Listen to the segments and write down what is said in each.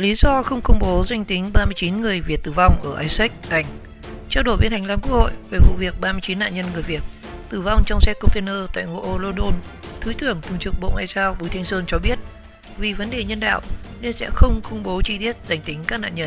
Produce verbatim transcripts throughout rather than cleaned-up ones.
Lý do không công bố danh tính ba mươi chín người Việt tử vong ở Essex, Anh. Trao đổi bên hành lang Quốc hội về vụ việc ba mươi chín nạn nhân người Việt tử vong trong xe container tại ngoại ô London, Thứ trưởng Thường trực Bộ Ngoại giao Bùi Thanh Sơn cho biết vì vấn đề nhân đạo nên sẽ không công bố chi tiết danh tính các nạn nhân.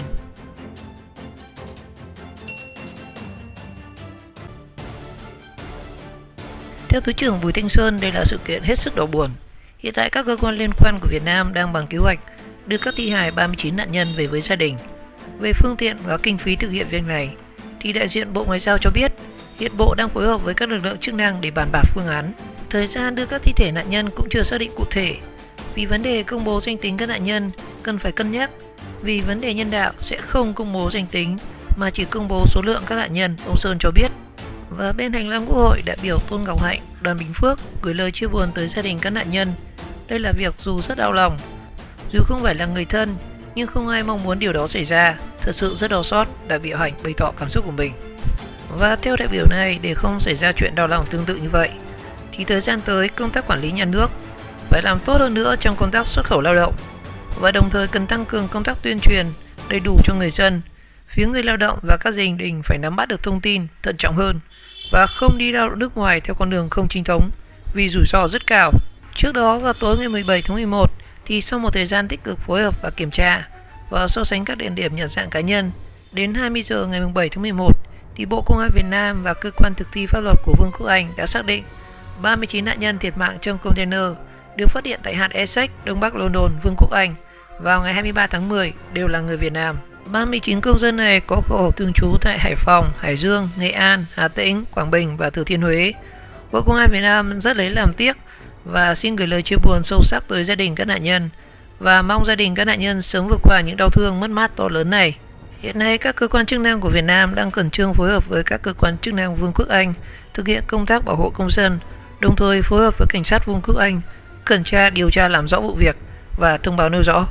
Theo Thứ trưởng Bùi Thanh Sơn, đây là sự kiện hết sức đau buồn. Hiện tại các cơ quan liên quan của Việt Nam đang bằng kế hoạch đưa các thi hài ba mươi chín nạn nhân về với gia đình. Về phương tiện và kinh phí thực hiện việc này, thì đại diện Bộ Ngoại giao cho biết hiện Bộ đang phối hợp với các lực lượng chức năng để bàn bạc phương án. Thời gian đưa các thi thể nạn nhân cũng chưa xác định cụ thể. Vì vấn đề công bố danh tính các nạn nhân cần phải cân nhắc. Vì vấn đề nhân đạo sẽ không công bố danh tính mà chỉ công bố số lượng các nạn nhân, ông Sơn cho biết. Và bên hành lang Quốc hội, đại biểu Tôn Ngọc Hạnh, đoàn Bình Phước gửi lời chia buồn tới gia đình các nạn nhân. Đây là việc dù rất đau lòng, dù không phải là người thân, nhưng không ai mong muốn điều đó xảy ra. Thật sự rất đau xót, đại biểu Hạnh bày tỏ cảm xúc của mình. Và theo đại biểu này, để không xảy ra chuyện đau lòng tương tự như vậy, thì thời gian tới công tác quản lý nhà nước phải làm tốt hơn nữa trong công tác xuất khẩu lao động, và đồng thời cần tăng cường công tác tuyên truyền đầy đủ cho người dân. Phía người lao động và các gia đình phải nắm bắt được thông tin, thận trọng hơn và không đi lao động nước ngoài theo con đường không chính thống vì rủi ro rất cao. Trước đó vào tối ngày mười bảy tháng mười một, thì sau một thời gian tích cực phối hợp và kiểm tra và so sánh các địa điểm nhận dạng cá nhân, đến hai mươi giờ ngày bảy tháng mười một, thì Bộ Công an Việt Nam và cơ quan thực thi pháp luật của Vương quốc Anh đã xác định ba mươi chín nạn nhân thiệt mạng trong container được phát hiện tại hạt Essex, Đông Bắc London, Vương quốc Anh vào ngày hai mươi ba tháng mười đều là người Việt Nam. ba mươi chín công dân này có hộ khẩu thường trú tại Hải Phòng, Hải Dương, Nghệ An, Hà Tĩnh, Quảng Bình và Thừa Thiên Huế. Bộ Công an Việt Nam rất lấy làm tiếc và xin gửi lời chia buồn sâu sắc tới gia đình các nạn nhân và mong gia đình các nạn nhân sớm vượt qua những đau thương mất mát to lớn này. Hiện nay, các cơ quan chức năng của Việt Nam đang khẩn trương phối hợp với các cơ quan chức năng Vương quốc Anh thực hiện công tác bảo hộ công dân, đồng thời phối hợp với cảnh sát Vương quốc Anh khẩn tra điều tra làm rõ vụ việc và thông báo nêu rõ.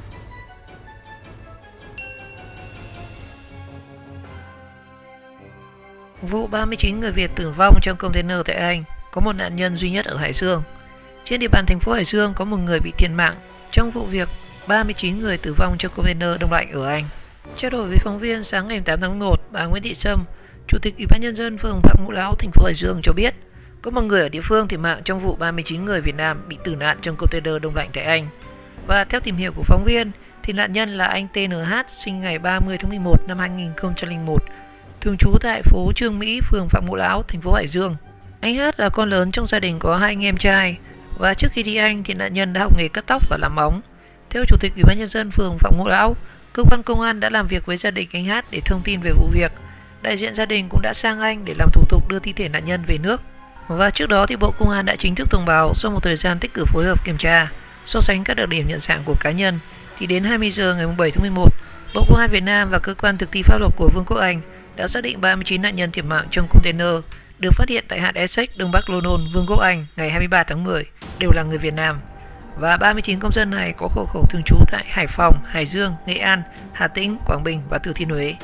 Vụ ba mươi chín người Việt tử vong trong container tại Anh, có một nạn nhân duy nhất ở Hải Dương. Trên địa bàn thành phố Hải Dương có một người bị thiệt mạng trong vụ việc ba mươi chín người tử vong trong container đông lạnh ở Anh. Trao đổi với phóng viên sáng ngày tám tháng một, bà Nguyễn Thị Sâm, Chủ tịch Ủy ban nhân dân phường Phạm Ngũ Lão, thành phố Hải Dương cho biết có một người ở địa phương thiệt mạng trong vụ ba mươi chín người Việt Nam bị tử nạn trong container đông lạnh tại Anh. Và theo tìm hiểu của phóng viên, thì nạn nhân là anh tê en hát, sinh ngày ba mươi tháng mười một năm hai nghìn không trăm lẻ một, thường trú tại phố Trương Mỹ, phường Phạm Ngũ Lão, thành phố Hải Dương. Anh Hát là con lớn trong gia đình có hai anh em trai, và trước khi đi Anh thì nạn nhân đã học nghề cắt tóc và làm móng. Theo Chủ tịch Ủy ban nhân dân phường Phạm Ngũ Lão, cơ quan công an đã làm việc với gia đình anh Hát để thông tin về vụ việc. Đại diện gia đình cũng đã sang Anh để làm thủ tục đưa thi thể nạn nhân về nước. Và trước đó thì Bộ Công an đã chính thức thông báo sau một thời gian tích cực phối hợp kiểm tra, so sánh các đặc điểm nhận dạng của cá nhân, thì đến hai mươi giờ ngày bảy tháng mười một, Bộ Công an Việt Nam và cơ quan thực thi pháp luật của Vương quốc Anh đã xác định ba mươi chín nạn nhân thiệt mạng trong container được phát hiện tại hạt Essex, Đông Bắc London, Vương quốc Anh ngày hai mươi ba tháng mười đều là người Việt Nam. Và ba mươi chín công dân này có hộ khẩu thường trú tại Hải Phòng, Hải Dương, Nghệ An, Hà Tĩnh, Quảng Bình và Thừa Thiên Huế.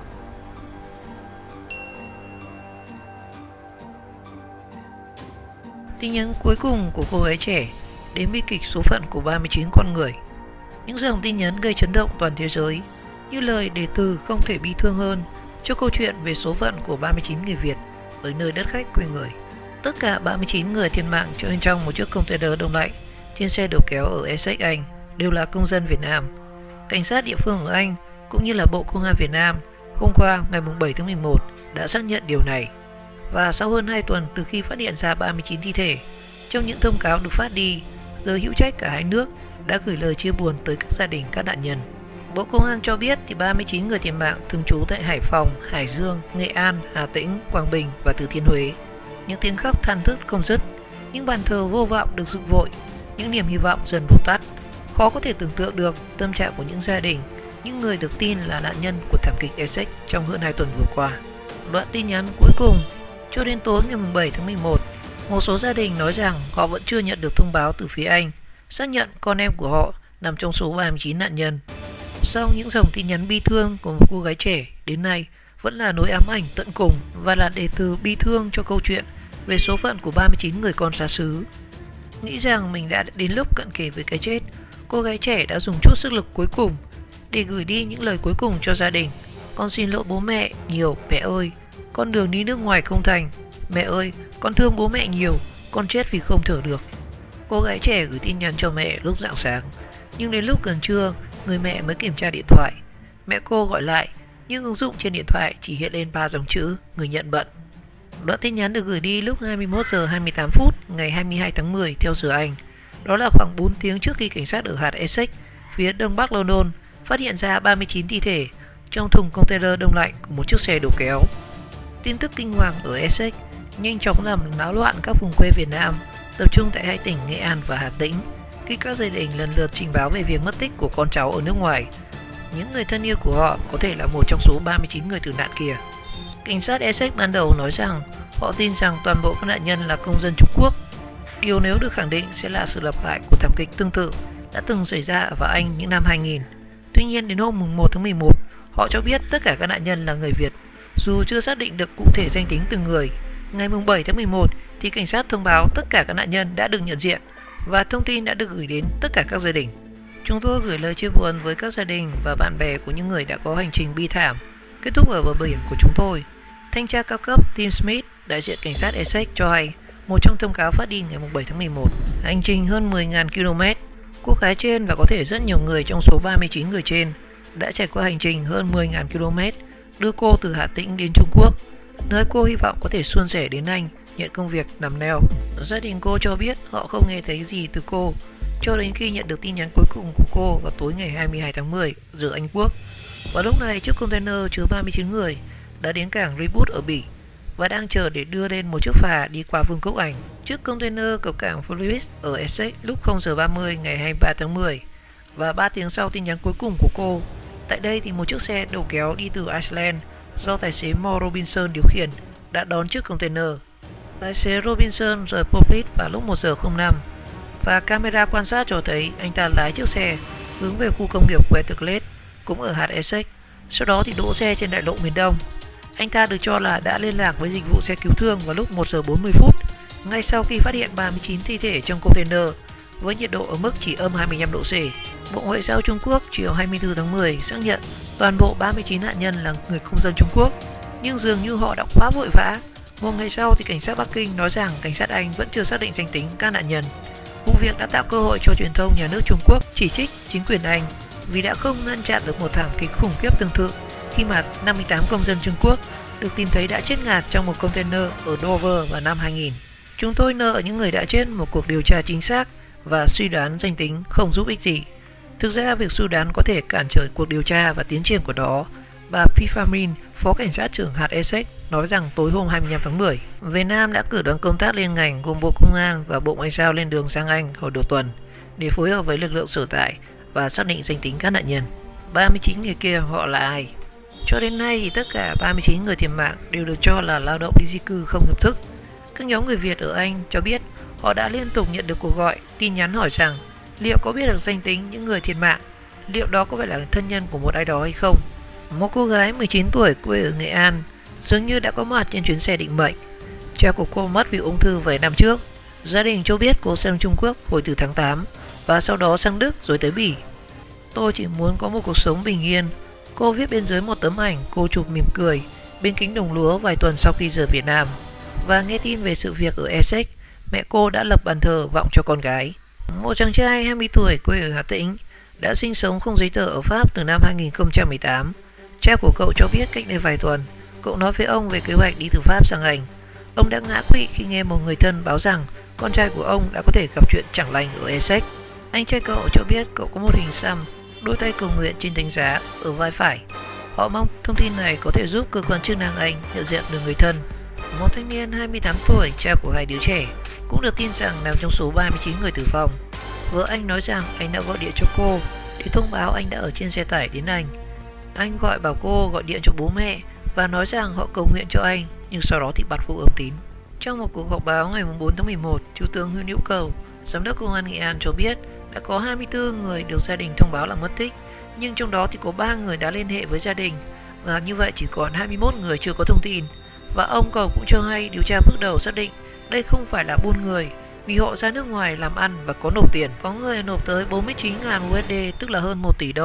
Tin nhắn cuối cùng của cô gái trẻ đến bi kịch số phận của ba mươi chín con người. Những dòng tin nhắn gây chấn động toàn thế giới, như lời đề từ không thể bi thương hơn cho câu chuyện về số phận của ba mươi chín người Việt ở nơi đất khách quê người. Tất cả ba mươi chín người thiệt mạng bên trong một chiếc container đông lạnh trên xe đầu kéo ở Essex, Anh đều là công dân Việt Nam. Cảnh sát địa phương ở Anh cũng như là Bộ Công an Việt Nam hôm qua ngày bảy tháng mười một đã xác nhận điều này. Và sau hơn hai tuần từ khi phát hiện ra ba mươi chín thi thể, trong những thông cáo được phát đi, giới hữu trách cả hai nước đã gửi lời chia buồn tới các gia đình các nạn nhân. Bộ Công an cho biết thì ba mươi chín người thiệt mạng thường trú tại Hải Phòng, Hải Dương, Nghệ An, Hà Tĩnh, Quảng Bình và Thừa Thiên Huế. Những tiếng khóc than thức không dứt, những bàn thờ vô vọng được dựng vội, những niềm hy vọng dần vụt tắt. Khó có thể tưởng tượng được tâm trạng của những gia đình, những người được tin là nạn nhân của thảm kịch Essex trong hơn hai tuần vừa qua. Đoạn tin nhắn cuối cùng. Cho đến tối ngày bảy tháng mười một, một số gia đình nói rằng họ vẫn chưa nhận được thông báo từ phía Anh xác nhận con em của họ nằm trong số ba mươi chín nạn nhân. Sau những dòng tin nhắn bi thương của một cô gái trẻ đến nay vẫn là nỗi ám ảnh tận cùng và là đề từ bi thương cho câu chuyện về số phận của ba mươi chín người con xa xứ. Nghĩ rằng mình đã đến lúc cận kề với cái chết, cô gái trẻ đã dùng chút sức lực cuối cùng để gửi đi những lời cuối cùng cho gia đình. Con xin lỗi bố mẹ nhiều, mẹ ơi. Con đường đi nước ngoài không thành. Mẹ ơi, con thương bố mẹ nhiều. Con chết vì không thở được. Cô gái trẻ gửi tin nhắn cho mẹ lúc rạng sáng, nhưng đến lúc gần trưa, người mẹ mới kiểm tra điện thoại. Mẹ cô gọi lại, nhưng ứng dụng trên điện thoại chỉ hiện lên ba dòng chữ người nhận bận. Đoạn tin nhắn được gửi đi lúc hai mươi mốt giờ hai mươi tám phút ngày hai mươi hai tháng mười theo giờ Anh. Đó là khoảng bốn tiếng trước khi cảnh sát ở hạt Essex, phía đông bắc London, phát hiện ra ba mươi chín thi thể trong thùng container đông lạnh của một chiếc xe đầu kéo. Tin tức kinh hoàng ở Essex nhanh chóng làm náo loạn các vùng quê Việt Nam, tập trung tại hai tỉnh Nghệ An và Hà Tĩnh, khi các gia đình lần lượt trình báo về việc mất tích của con cháu ở nước ngoài. Những người thân yêu của họ có thể là một trong số ba mươi chín người tử nạn kia. Cảnh sát Essex ban đầu nói rằng họ tin rằng toàn bộ các nạn nhân là công dân Trung Quốc. Điều nếu được khẳng định sẽ là sự lặp lại của thảm kịch tương tự đã từng xảy ra ở Anh những năm hai nghìn. Tuy nhiên đến hôm một tháng mười một, họ cho biết tất cả các nạn nhân là người Việt, dù chưa xác định được cụ thể danh tính từng người. Ngày bảy tháng mười một thì cảnh sát thông báo tất cả các nạn nhân đã được nhận diện và thông tin đã được gửi đến tất cả các gia đình. Chúng tôi gửi lời chia buồn với các gia đình và bạn bè của những người đã có hành trình bi thảm kết thúc ở bờ biển của chúng tôi. Thanh tra cao cấp Tim Smith, đại diện cảnh sát Essex cho hay, một trong thông cáo phát đi ngày bảy tháng mười một, hành trình hơn mười nghìn ki lô mét. Cô gái trên và có thể rất nhiều người trong số ba mươi chín người trên đã trải qua hành trình hơn mười nghìn ki lô mét đưa cô từ Hà Tĩnh đến Trung Quốc, nơi cô hy vọng có thể suôn sẻ đến Anh nhận công việc nằm neo. Gia đình cô cho biết họ không nghe thấy gì từ cô cho đến khi nhận được tin nhắn cuối cùng của cô vào tối ngày hai mươi hai tháng mười giờ Anh Quốc. Và lúc này chiếc container chứa ba mươi chín người đã đến cảng Reboot ở Bỉ và đang chờ để đưa lên một chiếc phà đi qua Vương quốc Anh. Chiếc container cập cảng Fleet ở Essex lúc không giờ ba mươi ngày hai mươi ba tháng mười và ba tiếng sau tin nhắn cuối cùng của cô. Tại đây thì một chiếc xe đầu kéo đi từ Iceland do tài xế Mo Robinson điều khiển đã đón chiếc container. Tài xế Robinson rời Poplit vào lúc một giờ không năm và camera quan sát cho thấy anh ta lái chiếc xe hướng về khu công nghiệp Westerglade cũng ở hạt Essex, sau đó thì đỗ xe trên đại lộ miền Đông. Anh ta được cho là đã liên lạc với dịch vụ xe cứu thương vào lúc một giờ bốn mươi phút, ngay sau khi phát hiện ba mươi chín thi thể trong container với nhiệt độ ở mức chỉ âm hai mươi lăm độ C. Bộ Ngoại giao Trung Quốc chiều hai mươi tư tháng mười xác nhận toàn bộ ba mươi chín nạn nhân là người công dân Trung Quốc, nhưng dường như họ đã quá vội vã. Một ngày sau thì cảnh sát Bắc Kinh nói rằng cảnh sát Anh vẫn chưa xác định danh tính các nạn nhân. Vụ việc đã tạo cơ hội cho truyền thông nhà nước Trung Quốc chỉ trích chính quyền Anh vì đã không ngăn chặn được một thảm kịch khủng khiếp tương tự khi mà năm mươi tám công dân Trung Quốc được tìm thấy đã chết ngạt trong một container ở Dover vào năm hai nghìn. Chúng tôi nợ những người đã chết một cuộc điều tra chính xác và suy đoán danh tính không giúp ích gì. Thực ra việc suy đoán có thể cản trở cuộc điều tra và tiến triển của đó. Bà Pifamin, phó cảnh sát trưởng hạt Essex, nói rằng tối hôm hai mươi lăm tháng mười, Việt Nam đã cử đoàn công tác liên ngành gồm Bộ Công an và Bộ Ngoại giao lên đường sang Anh hồi đầu tuần để phối hợp với lực lượng sở tại và xác định danh tính các nạn nhân. ba mươi chín người kia họ là ai? Cho đến nay thì tất cả ba mươi chín người thiệt mạng đều được cho là lao động đi di cư không hợp thức. Các nhóm người Việt ở Anh cho biết họ đã liên tục nhận được cuộc gọi, tin nhắn hỏi rằng liệu có biết được danh tính những người thiệt mạng, liệu đó có phải là thân nhân của một ai đó hay không. Một cô gái mười chín tuổi quê ở Nghệ An dường như đã có mặt trên chuyến xe định mệnh. Cha của cô mất vì ung thư vài năm trước. Gia đình cho biết cô sang Trung Quốc hồi từ tháng tám và sau đó sang Đức rồi tới Bỉ. Tôi chỉ muốn có một cuộc sống bình yên. Cô viết bên dưới một tấm ảnh cô chụp mỉm cười bên cánh đồng lúa vài tuần sau khi rời Việt Nam. Và nghe tin về sự việc ở Essex, mẹ cô đã lập bàn thờ vọng cho con gái. Một chàng trai hai mươi tuổi quê ở Hà Tĩnh đã sinh sống không giấy tờ ở Pháp từ năm hai nghìn không trăm mười tám. Cha của cậu cho biết cách đây vài tuần, cậu nói với ông về kế hoạch đi từ Pháp sang Anh. Ông đã ngã quỵ khi nghe một người thân báo rằng con trai của ông đã có thể gặp chuyện chẳng lành ở Essex. Anh trai cậu cho biết cậu có một hình xăm, đôi tay cầu nguyện trên thánh giá ở vai phải. Họ mong thông tin này có thể giúp cơ quan chức năng Anh nhận diện được người thân. Một thanh niên hai mươi tám tuổi, cha của hai đứa trẻ, cũng được tin rằng nằm trong số ba mươi chín người tử vong. Vợ anh nói rằng anh đã gọi điện cho cô để thông báo anh đã ở trên xe tải đến Anh. Anh gọi bảo cô gọi điện cho bố mẹ và nói rằng họ cầu nguyện cho anh, nhưng sau đó thì bật vô âm tín. Trong một cuộc họp báo ngày bốn tháng mười một, Thiếu tướng Nguyễn Hữu Cầu, Giám đốc Công an Nghệ An cho biết đã có hai mươi tư người được gia đình thông báo là mất tích, nhưng trong đó thì có ba người đã liên hệ với gia đình và như vậy chỉ còn hai mươi mốt người chưa có thông tin. Và ông Cầu cũng cho hay điều tra bước đầu xác định đây không phải là buôn người vì họ ra nước ngoài làm ăn và có nộp tiền. Có người nộp tới bốn mươi chín nghìn u ét đê, tức là hơn một tỷ đồng.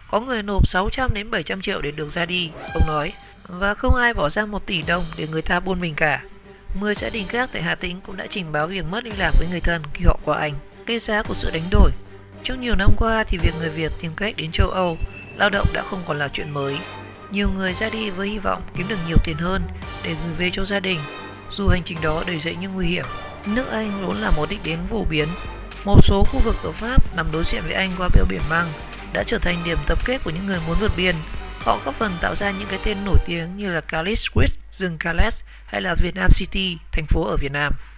Có người nộp sáu trăm đến bảy trăm triệu để được ra đi, ông nói, và không ai bỏ ra một tỷ đồng để người ta buôn mình cả. mười gia đình khác tại Hà Tĩnh cũng đã trình báo việc mất liên lạc với người thân khi họ qua Anh. Cái giá của sự đánh đổi. Trong nhiều năm qua thì việc người Việt tìm cách đến châu Âu lao động đã không còn là chuyện mới. Nhiều người ra đi với hy vọng kiếm được nhiều tiền hơn để gửi về cho gia đình, dù hành trình đó đầy dẫy những nguy hiểm. Nước Anh vốn là một đích đến phổ biến. Một số khu vực ở Pháp nằm đối diện với Anh qua bờ biển Măng đã trở thành điểm tập kết của những người muốn vượt biên. Họ góp phần tạo ra những cái tên nổi tiếng như là Calais Street, rừng Calais hay là Vietnam City, thành phố ở Việt Nam.